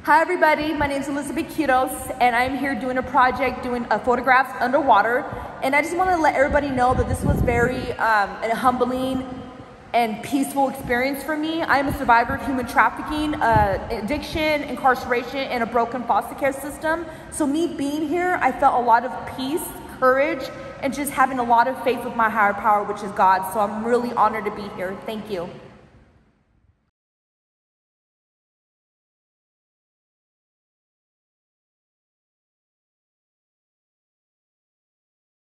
Hi everybody, my name is Elizabeth Quiros and I'm here doing a project doing photographs underwater, and I just want to let everybody know that this was very a humbling and peaceful experience for me. I am a survivor of human trafficking, addiction, incarceration, and a broken foster care system. So me being here, I felt a lot of peace, courage, and just having a lot of faith with my higher power, which is God. So I'm really honored to be here. Thank you.